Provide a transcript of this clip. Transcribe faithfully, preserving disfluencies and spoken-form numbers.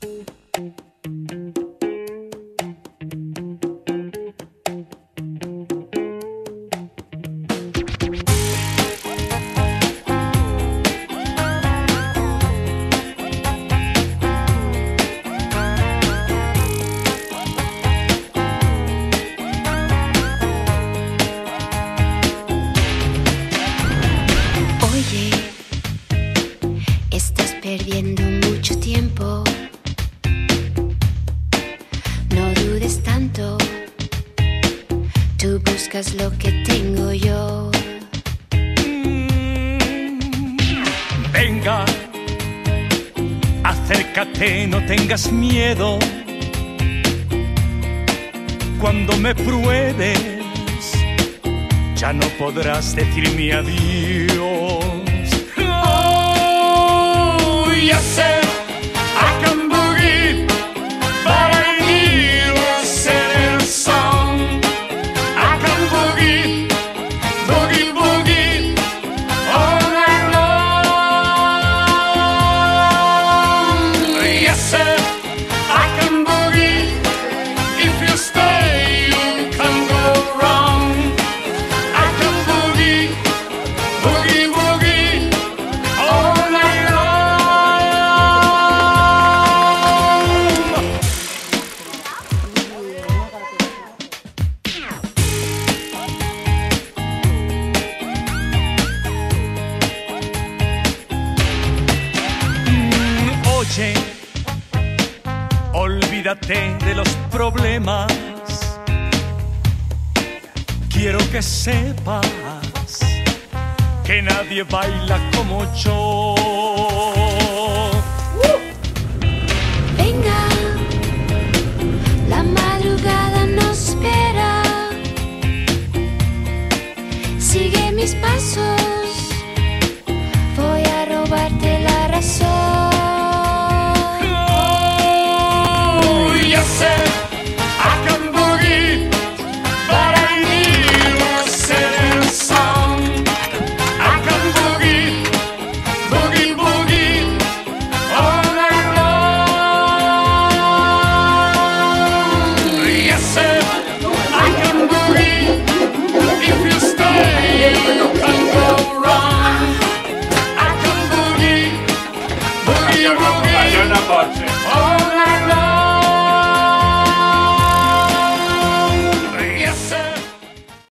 Estás perdiendo mucho tiempo. No dudes tanto. Tú buscas lo que tengo yo. Venga, acércate, no tengas miedo. Cuando me pruebes, ya no podrás decirme adiós. Yes, sir, I can boogie, but I need a sad song. I can boogie, boogie, boogie, all night long. Yes, sir, I can boogie. If you stay, you can go wrong. I can boogie, boogie, boogie, all night long. Oye, olvídate de los problemas. Quiero que sepas que nadie baila como yo. Venga, la madrugada nos espera. Sigue mis pasos.